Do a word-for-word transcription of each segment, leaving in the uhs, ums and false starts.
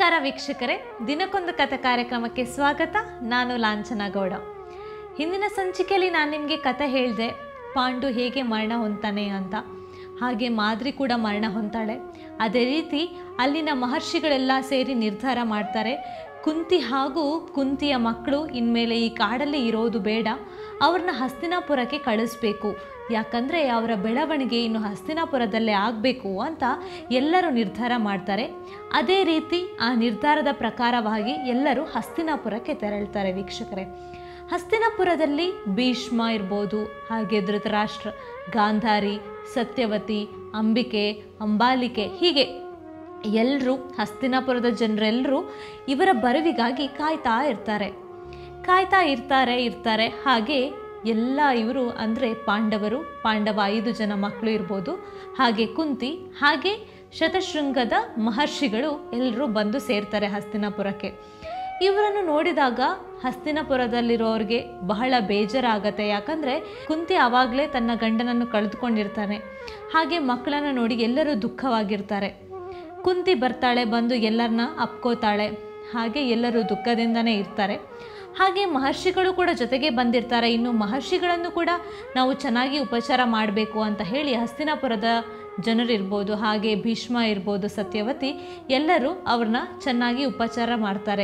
ನಮಸ್ಕಾರ ವೀಕ್ಷಕರೇ, ದಿನಕ್ಕೊಂದು ಕಥೆ ಕಾರ್ಯಕ್ರಮಕ್ಕೆ ಸ್ವಾಗತ. ನಾನು ಲಾಂಛನ ಗೌಡ. ಹಿಂದಿನ ಸಂಚಿಕೆಯಲ್ಲಿ ನಾನು ನಿಮಗೆ ಕಥೆ ಹೇಳಿದೆ, ಪಾಂಡು ಹೇಗೆ ಮರಣ ಹೊಂತಾನೆ ಅಂತ. ಹಾಗೆ ಮಾದ್ರಿ ಕೂಡ ಮರಣ ಹೊಂತಾಳೆ. ಅದೇ ರೀತಿ ಅಲ್ಲಿನ ಮಹರ್ಷಿಗಳೆಲ್ಲ ಸೇರಿ ನಿರ್ಧಾರ ಮಾಡ್ತಾರೆ, ಕುಂತಿ ಹಾಗೂ ಕುಂತಿಯ ಮಕ್ಕಳು ಇನ್ಮೇಲೆ ಈ ಕಾಡಲ್ಲಿ ಇರೋದು ಬೇಡ, ಅವ್ರನ್ನ ಹಸ್ತಿನಾಪುರಕ್ಕೆ ಕಳಿಸ್ಬೇಕು, ಯಾಕಂದರೆ ಅವರ ಬೆಳವಣಿಗೆ ಇನ್ನು ಹಸ್ತಿನಾಪುರದಲ್ಲೇ ಆಗಬೇಕು ಅಂತ ಎಲ್ಲರೂ ನಿರ್ಧಾರ ಮಾಡ್ತಾರೆ. ಅದೇ ರೀತಿ ಆ ನಿರ್ಧಾರದ ಪ್ರಕಾರವಾಗಿ ಎಲ್ಲರೂ ಹಸ್ತಿನಾಪುರಕ್ಕೆ ತೆರಳ್ತಾರೆ. ವೀಕ್ಷಕರೇ, ಹಸ್ತಿನಾಪುರದಲ್ಲಿ ಭೀಷ್ಮ ಇರ್ಬೋದು, ಹಾಗೆ ಧೃತರಾಷ್ಟ್ರ, ಗಾಂಧಾರಿ, ಸತ್ಯವತಿ, ಅಂಬಿಕೆ, ಅಂಬಾಲಿಕೆ, ಹೀಗೆ ಎಲ್ಲರೂ ಹಸ್ತಿನಾಪುರದ ಜನರೆಲ್ಲರೂ ಇವರ ಬರುವಿಗಾಗಿ ಕಾಯ್ತಾ ಇರ್ತಾರೆ ಕಾಯ್ತಾ ಇರ್ತಾರೆ ಇರ್ತಾರೆ ಹಾಗೆ ಎಲ್ಲ ಇವರು ಅಂದರೆ ಪಾಂಡವರು, ಪಾಂಡವ ಐದು ಜನ ಮಕ್ಕಳು ಇರ್ಬೋದು, ಹಾಗೆ ಕುಂತಿ, ಹಾಗೆ ಶತಶೃಂಗದ ಮಹರ್ಷಿಗಳು ಎಲ್ಲರೂ ಬಂದು ಸೇರ್ತಾರೆ ಹಸ್ತಿನಾಪುರಕ್ಕೆ. ಇವರನ್ನು ನೋಡಿದಾಗ ಹಸ್ತಿನಾಪುರದಲ್ಲಿರೋರಿಗೆ ಬಹಳ ಬೇಜಾರಾಗತ್ತೆ. ಯಾಕಂದರೆ ಕುಂತಿ ಆವಾಗಲೇ ತನ್ನ ಗಂಡನನ್ನು ಕಳೆದುಕೊಂಡಿರ್ತಾನೆ. ಹಾಗೆ ಮಕ್ಕಳನ್ನು ನೋಡಿ ಎಲ್ಲರೂ ದುಃಖವಾಗಿರ್ತಾರೆ. ಕುಂತಿ ಬರ್ತಾಳೆ, ಬಂದು ಎಲ್ಲರನ್ನ ಅಪ್ಕೋತಾಳೆ. ಹಾಗೆ ಎಲ್ಲರೂ ದುಃಖದಿಂದನೇ ಇರ್ತಾರೆ. ಹಾಗೆ ಮಹರ್ಷಿಗಳು ಕೂಡ ಜೊತೆಗೆ ಬಂದಿರ್ತಾರೆ. ಇನ್ನು ಮಹರ್ಷಿಗಳನ್ನು ಕೂಡ ನಾವು ಚೆನ್ನಾಗಿ ಉಪಚಾರ ಮಾಡಬೇಕು ಅಂತ ಹೇಳಿ ಹಸ್ತಿನಾಪುರದ ಜನರಿರ್ಬೋದು, ಹಾಗೆ ಭೀಷ್ಮ ಇರ್ಬೋದು, ಸತ್ಯವತಿ, ಎಲ್ಲರೂ ಅವ್ರನ್ನ ಚೆನ್ನಾಗಿ ಉಪಚಾರ ಮಾಡ್ತಾರೆ.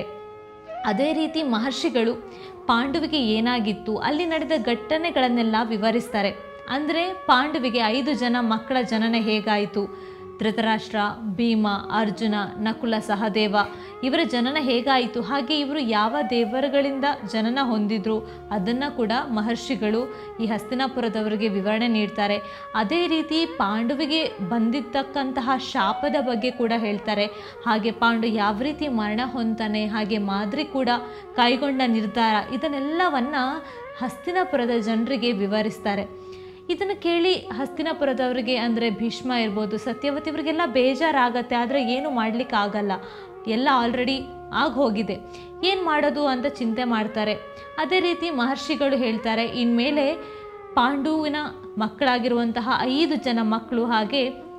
ಅದೇ ರೀತಿ ಮಹರ್ಷಿಗಳು ಪಾಂಡುವಿಗೆ ಏನಾಗಿತ್ತು, ಅಲ್ಲಿ ನಡೆದ ಘಟನೆಗಳನ್ನೆಲ್ಲ ವಿವರಿಸ್ತಾರೆ. ಅಂದರೆ ಪಾಂಡುವಿಗೆ ಐದು ಜನ ಮಕ್ಕಳ ಜನನ ಹೇಗಾಯಿತು, ಧೃತರಾಷ್ಟ್ರ, ಭೀಮ, ಅರ್ಜುನ, ನಕುಲ, ಸಹದೇವ ಇವರ ಜನನ ಹೇಗಾಯಿತು, ಹಾಗೆ ಇವರು ಯಾವ ದೇವರುಗಳಿಂದ ಜನನ ಹೊಂದಿದ್ರು ಅದನ್ನು ಕೂಡ ಮಹರ್ಷಿಗಳು ಈ ಹಸ್ತಿನಾಪುರದವರಿಗೆ ವಿವರಣೆ ನೀಡ್ತಾರೆ. ಅದೇ ರೀತಿ ಪಾಂಡುವಿಗೆ ಬಂದಿದ್ದಕ್ಕಂತಹ ಶಾಪದ ಬಗ್ಗೆ ಕೂಡ ಹೇಳ್ತಾರೆ. ಹಾಗೆ ಪಾಂಡು ಯಾವ ರೀತಿ ಮರಣ ಹೊಂತಾನೆ, ಹಾಗೆ ಮಾದ್ರಿ ಕೂಡ ಕೈಗೊಂಡ ನಿರ್ಧಾರ, ಇದನ್ನೆಲ್ಲವನ್ನು ಹಸ್ತಿನಾಪುರದ ಜನರಿಗೆ ವಿವರಿಸ್ತಾರೆ. ಇದನ್ನು ಕೇಳಿ ಹಸ್ತಿನಾಪುರದವರಿಗೆ ಅಂದರೆ ಭೀಷ್ಮ ಇರ್ಬೋದು, ಸತ್ಯವತಿ ಇವರಿಗೆಲ್ಲ ಬೇಜಾರಾಗತ್ತೆ. ಆದರೆ ಏನು ಮಾಡಲಿಕ್ಕೆ ಆಗಲ್ಲ, ಎಲ್ಲ ಆಲ್ರೆಡಿ ಆಗಿ ಹೋಗಿದೆ, ಏನು ಮಾಡೋದು ಅಂತ ಚಿಂತೆ ಮಾಡ್ತಾರೆ. ಅದೇ ರೀತಿ ಮಹರ್ಷಿಗಳು ಹೇಳ್ತಾರೆ, ಇನ್ಮೇಲೆ ಪಾಂಡುವಿನ ಮಕ್ಕಳಾಗಿರುವಂತಹ ಐದು ಜನ ಮಕ್ಕಳು ಹಾಗೆ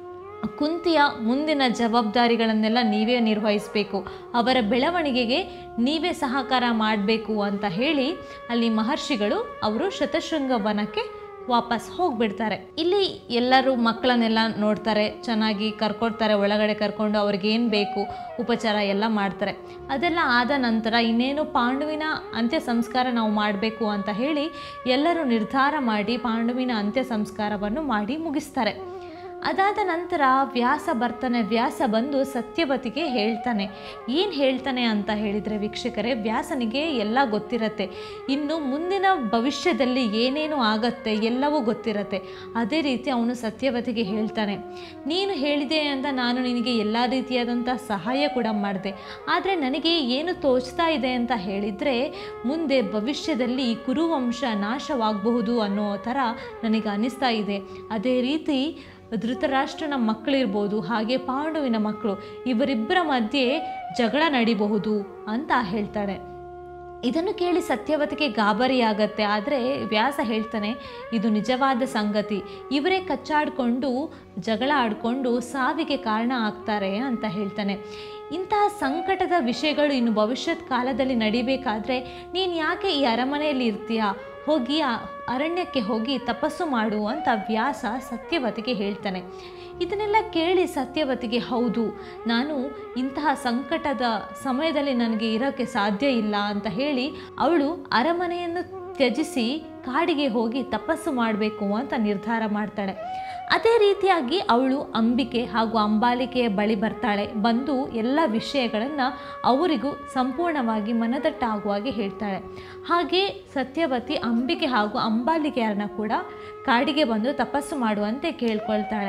ಕುಂತಿಯ ಮುಂದಿನ ಜವಾಬ್ದಾರಿಗಳನ್ನೆಲ್ಲ ನೀವೇ ನಿರ್ವಹಿಸಬೇಕು, ಅವರ ಬೆಳವಣಿಗೆಗೆ ನೀವೇ ಸಹಕಾರ ಮಾಡಬೇಕು ಅಂತ ಹೇಳಿ ಅಲ್ಲಿ ಮಹರ್ಷಿಗಳು ಅವರು ಶತಶೃಂಗ ವನಕ್ಕೆ ವಾಪಸ್ ಹೋಗಿಬಿಡ್ತಾರೆ. ಇಲ್ಲಿ ಎಲ್ಲರೂ ಮಕ್ಕಳನ್ನೆಲ್ಲ ನೋಡ್ತಾರೆ, ಚೆನ್ನಾಗಿ ಕರ್ಕೊಡ್ತಾರೆ, ಒಳಗಡೆ ಕರ್ಕೊಂಡು ಅವ್ರಿಗೇನು ಬೇಕು ಉಪಚಾರ ಎಲ್ಲ ಮಾಡ್ತಾರೆ. ಅದೆಲ್ಲ ಆದ ನಂತರ ಇನ್ನೇನು ಪಾಂಡುವಿನ ಅಂತ್ಯ ಸಂಸ್ಕಾರ ನಾವು ಮಾಡಬೇಕು ಅಂತ ಹೇಳಿ ಎಲ್ಲರೂ ನಿರ್ಧಾರ ಮಾಡಿ ಪಾಂಡುವಿನ ಅಂತ್ಯ ಸಂಸ್ಕಾರವನ್ನು ಮಾಡಿ ಮುಗಿಸ್ತಾರೆ. ಅದಾದ ನಂತರ ವ್ಯಾಸ ಬರ್ತಾನೆ. ವ್ಯಾಸ ಬಂದು ಸತ್ಯವತಿಗೆ ಹೇಳ್ತಾನೆ. ಏನು ಹೇಳ್ತಾನೆ ಅಂತ ಹೇಳಿದರೆ ವೀಕ್ಷಕರೇ, ವ್ಯಾಸನಿಗೆ ಎಲ್ಲ ಗೊತ್ತಿರತ್ತೆ, ಇನ್ನು ಮುಂದಿನ ಭವಿಷ್ಯದಲ್ಲಿ ಏನೇನು ಆಗತ್ತೆ ಎಲ್ಲವೂ ಗೊತ್ತಿರತ್ತೆ. ಅದೇ ರೀತಿ ಅವನು ಸತ್ಯವತಿಗೆ ಹೇಳ್ತಾನೆ, ನೀನು ಹೇಳಿದೆ ಅಂತ ನಾನು ನಿನಗೆ ಎಲ್ಲ ರೀತಿಯಾದಂಥ ಸಹಾಯ ಕೂಡ ಮಾಡಿದೆ, ಆದರೆ ನನಗೆ ಏನು ತೋಚ್ತಾ ಇದೆ ಅಂತ ಹೇಳಿದರೆ ಮುಂದೆ ಭವಿಷ್ಯದಲ್ಲಿ ಕುರುವಂಶ ನಾಶವಾಗಬಹುದು ಅನ್ನೋ ಥರ ನನಗೆ ಅನ್ನಿಸ್ತಾ ಇದೆ. ಅದೇ ರೀತಿ ಧೃತರಾಷ್ಟ್ರನ ಮಕ್ಕಳಿರ್ಬೋದು, ಹಾಗೆ ಪಾಂಡುವಿನ ಮಕ್ಕಳು, ಇವರಿಬ್ಬರ ಮಧ್ಯೆ ಜಗಳ ನಡಿಬಹುದು ಅಂತ ಹೇಳ್ತಾಳೆ. ಇದನ್ನು ಕೇಳಿ ಸತ್ಯವತಿಗೆ ಗಾಬರಿಯಾಗತ್ತೆ. ಆದರೆ ವ್ಯಾಸ ಹೇಳ್ತಾನೆ, ಇದು ನಿಜವಾದ ಸಂಗತಿ, ಇವರೇ ಕಚ್ಚಾಡಿಕೊಂಡು ಜಗಳ ಆಡಿಕೊಂಡು ಸಾವಿಗೆ ಕಾರಣ ಆಗ್ತಾರೆ ಅಂತ ಹೇಳ್ತಾನೆ. ಇಂತಹ ಸಂಕಟದ ವಿಷಯಗಳು ಇನ್ನು ಭವಿಷ್ಯತ್ ಕಾಲದಲ್ಲಿ ನಡಿಬೇಕಾದ್ರೆ ನೀನು ಯಾಕೆ ಈ ಅರಮನೆಯಲ್ಲಿ ಇರ್ತೀಯಾ, ಹೋಗಿ ಅರಣ್ಯಕ್ಕೆ ಹೋಗಿ ತಪಸ್ಸು ಮಾಡು ಅಂತ ವ್ಯಾಸ ಸತ್ಯವತಿಗೆ ಹೇಳ್ತಾನೆ. ಇದನ್ನೆಲ್ಲ ಕೇಳಿ ಸತ್ಯವತಿಗೆ, ಹೌದು, ನಾನು ಇಂತಹ ಸಂಕಟದ ಸಮಯದಲ್ಲಿ ನನಗೆ ಇರೋಕ್ಕೆ ಸಾಧ್ಯ ಇಲ್ಲ ಅಂತ ಹೇಳಿ ಅವಳು ಅರಮನೆಯನ್ನು ತ್ಯಜಿಸಿ ಕಾಡಿಗೆ ಹೋಗಿ ತಪಸ್ಸು ಮಾಡಬೇಕು ಅಂತ ನಿರ್ಧಾರ ಮಾಡ್ತಾಳೆ. ಅದೇ ರೀತಿಯಾಗಿ ಅವಳು ಅಂಬಿಕೆ ಹಾಗೂ ಅಂಬಾಲಿಕೆಯ ಬಳಿ ಬರ್ತಾಳೆ. ಬಂದು ಎಲ್ಲ ವಿಷಯಗಳನ್ನು ಅವರಿಗೂ ಸಂಪೂರ್ಣವಾಗಿ ಮನದಟ್ಟಾಗುವಾಗೆ ಹೇಳ್ತಾಳೆ. ಹಾಗೆ ಸತ್ಯವತಿ ಅಂಬಿಕೆ ಹಾಗೂ ಅಂಬಾಲಿಕೆಯರನ್ನ ಕೂಡ ಕಾಡಿಗೆ ಬಂದು ತಪಸ್ಸು ಮಾಡುವಂತೆ ಕೇಳ್ಕೊಳ್ತಾಳೆ.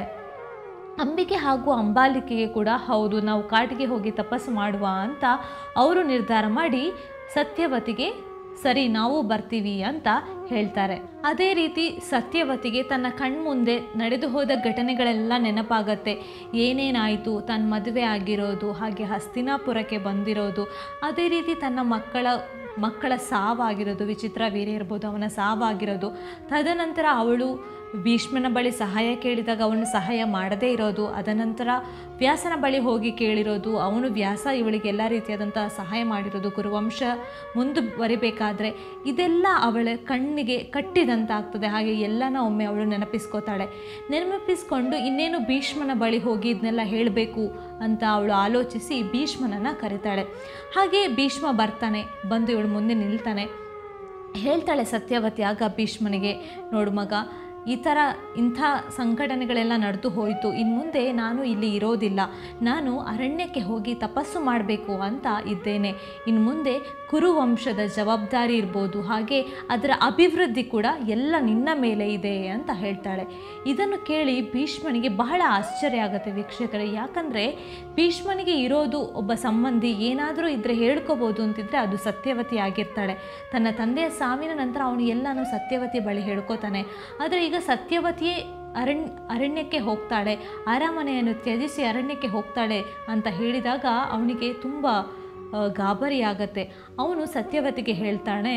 ಅಂಬಿಕೆ ಹಾಗೂ ಅಂಬಾಲಿಕೆಗೆ ಕೂಡ ಹೌದು, ನಾವು ಕಾಡಿಗೆ ಹೋಗಿ ತಪಸ್ಸು ಮಾಡುವ ಅಂತ ಅವರು ನಿರ್ಧಾರ ಮಾಡಿ ಸತ್ಯವತಿಗೆ ಸರಿ ನಾವು ಬರ್ತೀವಿ ಅಂತ ಹೇಳ್ತಾರೆ. ಅದೇ ರೀತಿ ಸತ್ಯವತಿಗೆ ತನ್ನ ಕಣ್ಮುಂದೆ ನಡೆದು ಹೋದ ಘಟನೆಗಳೆಲ್ಲ ನೆನಪಾಗತ್ತೆ. ಏನೇನಾಯಿತು, ತನ್ನ ಮದುವೆ ಆಗಿರೋದು, ಹಾಗೆ ಹಸ್ತಿನಾಪುರಕ್ಕೆ ಬಂದಿರೋದು, ಅದೇ ರೀತಿ ತನ್ನ ಮಕ್ಕಳ ಮಕ್ಕಳ ಸಾವಾಗಿರೋದು, ವಿಚಿತ್ರ ವೀರ್ಯ ಇರ್ಬೋದು ಅವನ ಸಾವಾಗಿರೋದು, ತದನಂತರ ಅವಳು ಭೀಷ್ಮನ ಬಳಿ ಸಹಾಯ ಕೇಳಿದಾಗ ಅವನು ಸಹಾಯ ಮಾಡದೇ ಇರೋದು, ಅದನಂತರ ವ್ಯಾಸನ ಬಳಿ ಹೋಗಿ ಕೇಳಿರೋದು, ಅವನು ವ್ಯಾಸ ಇವಳಿಗೆ ಎಲ್ಲ ರೀತಿಯಾದಂಥ ಸಹಾಯ ಮಾಡಿರೋದು, ಕುರುವಂಶ ಮುಂದುವರಿಬೇಕಾದ್ರೆ ಇದೆಲ್ಲ ಅವಳ ಕಣ್ಣಿಗೆ ಕಟ್ಟಿದಂತಾಗ್ತದೆ. ಹಾಗೆ ಎಲ್ಲನ ಒಮ್ಮೆ ಅವಳು ನೆನಪಿಸ್ಕೋತಾಳೆ. ನೆನಪಿಸ್ಕೊಂಡು ಇನ್ನೇನು ಭೀಷ್ಮನ ಬಳಿ ಹೋಗಿ ಇದನ್ನೆಲ್ಲ ಹೇಳಬೇಕು ಅಂತ ಅವಳು ಆಲೋಚಿಸಿ ಭೀಷ್ಮನನ್ನು ಕರೀತಾಳೆ. ಹಾಗೆ ಭೀಷ್ಮ ಬರ್ತಾನೆ, ಬಂದು ಇವಳು ಮುಂದೆ ನಿಲ್ತಾನೆ. ಹೇಳ್ತಾಳೆ ಸತ್ಯವತಿ ಆಗ ಭೀಷ್ಮನಿಗೆ, ನೋಡು ಮಗ, ಈ ಥರ ಇಂಥ ಸಂಘಟನೆಗಳೆಲ್ಲ ನಡೆದು ಹೋಯಿತು, ಇನ್ನು ಮುಂದೆ ನಾನು ಇಲ್ಲಿ ಇರೋದಿಲ್ಲ, ನಾನು ಅರಣ್ಯಕ್ಕೆ ಹೋಗಿ ತಪಸ್ಸು ಮಾಡಬೇಕು ಅಂತ ಇದ್ದೇನೆ. ಇನ್ನು ಮುಂದೆ ಕುರುವಂಶದ ಜವಾಬ್ದಾರಿ ಇರ್ಬೋದು, ಹಾಗೆ ಅದರ ಅಭಿವೃದ್ಧಿ ಕೂಡ ಎಲ್ಲ ನಿನ್ನ ಮೇಲೆ ಇದೆ ಅಂತ ಹೇಳ್ತಾಳೆ. ಇದನ್ನು ಕೇಳಿ ಭೀಷ್ಮನಿಗೆ ಬಹಳ ಆಶ್ಚರ್ಯ ಆಗುತ್ತೆ ವೀಕ್ಷಕರೇ. ಯಾಕಂದರೆ ಭೀಷ್ಮನಿಗೆ ಇರೋದು ಒಬ್ಬ ಸಂಬಂಧಿ, ಏನಾದರೂ ಇದ್ದರೆ ಹೇಳ್ಕೋಬೋದು ಅಂತಿದ್ರೆ ಅದು ಸತ್ಯವತಿ ಆಗಿರ್ತಾಳೆ. ತನ್ನ ತಂದೆಯ ಸಾವಿನ ನಂತರ ಅವನು ಎಲ್ಲನೂ ಸತ್ಯವತಿ ಬಳಿ ಹೇಳ್ಕೊತಾನೆ. ಆದರೆ ಈಗ ಸತ್ಯವತಿಯೇ ಅರಣ್ಯ ಅರಣ್ಯಕ್ಕೆ ಹೋಗ್ತಾಳೆ, ಅರಮನೆಯನ್ನು ತ್ಯಜಿಸಿ ಅರಣ್ಯಕ್ಕೆ ಹೋಗ್ತಾಳೆ ಅಂತ ಹೇಳಿದಾಗ ಅವನಿಗೆ ತುಂಬ ಗಾಬರಿ ಆಗತ್ತೆ. ಅವನು ಸತ್ಯವತಿಗೆ ಹೇಳ್ತಾನೆ,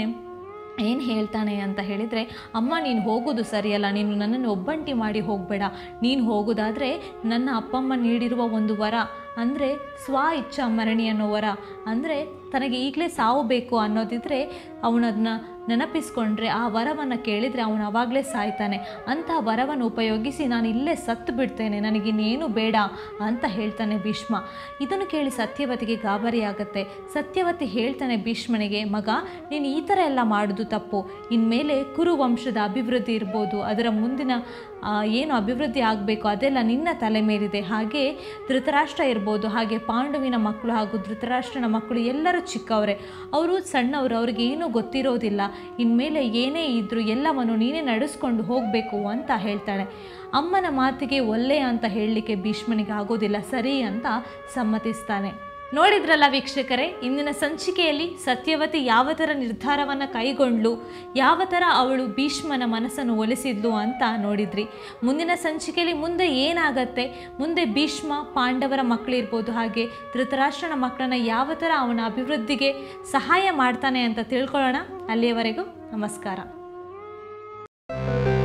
ಏನು ಹೇಳ್ತಾನೆ ಅಂತ ಹೇಳಿದರೆ, ಅಮ್ಮ ನೀನು ಹೋಗೋದು ಸರಿಯಲ್ಲ, ನೀನು ನನ್ನನ್ನು ಒಬ್ಬಂಟಿ ಮಾಡಿ ಹೋಗಬೇಡ. ನೀನು ಹೋಗೋದಾದರೆ ನನ್ನ ಅಪ್ಪಮ್ಮ ನೀಡಿರುವ ಒಂದು ವರ, ಅಂದರೆ ಸ್ವ ಇಚ್ಛಾ ಮರಣಿ ಅನ್ನೋ ವರ, ಅಂದರೆ ತನಗೆ ಈಗಲೇ ಸಾವು ಬೇಕು ಅನ್ನೋದಿದ್ರೆ ಅವನದನ್ನ ನೆನಪಿಸ್ಕೊಂಡ್ರೆ ಆ ವರವನ್ನು ಕೇಳಿದರೆ ಅವನು ಆವಾಗಲೇ ಸಾಯ್ತಾನೆ. ಅಂತಹ ವರವನ್ನು ಉಪಯೋಗಿಸಿ ನಾನು ಇಲ್ಲೇ ಸತ್ತು ಬಿಡ್ತೇನೆ, ನನಗಿನ್ನೇನು ಬೇಡ ಅಂತ ಹೇಳ್ತಾನೆ ಭೀಷ್ಮ. ಇದನ್ನು ಕೇಳಿ ಸತ್ಯವತಿಗೆ ಗಾಬರಿ ಆಗುತ್ತೆ. ಸತ್ಯವತಿ ಹೇಳ್ತಾನೆ ಭೀಷ್ಮನಿಗೆ, ಮಗ ನೀನು ಈ ಥರ ಎಲ್ಲ ಮಾಡೋದು ತಪ್ಪು. ಇನ್ಮೇಲೆ ಕುರುವಂಶದ ಅಭಿವೃದ್ಧಿ ಇರ್ಬೋದು, ಅದರ ಮುಂದಿನ ಏನು ಅಭಿವೃದ್ಧಿ ಆಗಬೇಕು ಅದೆಲ್ಲ ನಿನ್ನ ತಲೆ ಮೇಲಿದೆ. ಹಾಗೆ ಧೃತರಾಷ್ಟ್ರ ಇರ್ಬೋದು, ಹಾಗೆ ಪಾಂಡುವಿನ ಮಕ್ಕಳು ಹಾಗೂ ಧೃತರಾಷ್ಟ್ರನ ಮಕ್ಕಳು ಎಲ್ಲರೂ ಚಿಕ್ಕವರೇ, ಅವರು ಸಣ್ಣವರು, ಅವ್ರಿಗೆ ಏನೂ ಗೊತ್ತಿರೋದಿಲ್ಲ. ಇನ್ಮೇಲೆ ಏನೇ ಇದ್ದರೂ ಎಲ್ಲವನ್ನು ನೀನೇ ನಡೆಸ್ಕೊಂಡು ಹೋಗಬೇಕು ಅಂತ ಹೇಳ್ತಾಳೆ. ಅಮ್ಮನ ಮಾತಿಗೆ ಒಲ್ಲೆ ಅಂತ ಹೇಳಲಿಕ್ಕೆ ಭೀಷ್ಮನಿಗೆ ಆಗೋದಿಲ್ಲ, ಸರಿ ಅಂತ ಸಮ್ಮತಿಸ್ತಾನೆ. ನೋಡಿದ್ರಲ್ಲ ವೀಕ್ಷಕರೇ, ಇಂದಿನ ಸಂಚಿಕೆಯಲ್ಲಿ ಸತ್ಯವತಿ ಯಾವ ಥರ ನಿರ್ಧಾರವನ್ನು ಕೈಗೊಂಡ್ಲು, ಯಾವ ಥರ ಅವಳು ಭೀಷ್ಮನ ಮನಸ್ಸನ್ನು ಒಲಿಸಿದ್ಲು ಅಂತ ನೋಡಿದ್ರಿ. ಮುಂದಿನ ಸಂಚಿಕೆಯಲ್ಲಿ ಮುಂದೆ ಏನಾಗತ್ತೆ, ಮುಂದೆ ಭೀಷ್ಮ ಪಾಂಡವರ ಮಕ್ಕಳಿರ್ಬೋದು, ಹಾಗೆ ಧೃತರಾಷ್ಟ್ರನ ಮಕ್ಕಳನ್ನ ಯಾವ ಥರ ಅವನ ಅಭಿವೃದ್ಧಿಗೆ ಸಹಾಯ ಮಾಡ್ತಾನೆ ಅಂತ ತಿಳ್ಕೊಳ್ಳೋಣ. ಅಲ್ಲಿಯವರೆಗೂ ನಮಸ್ಕಾರ.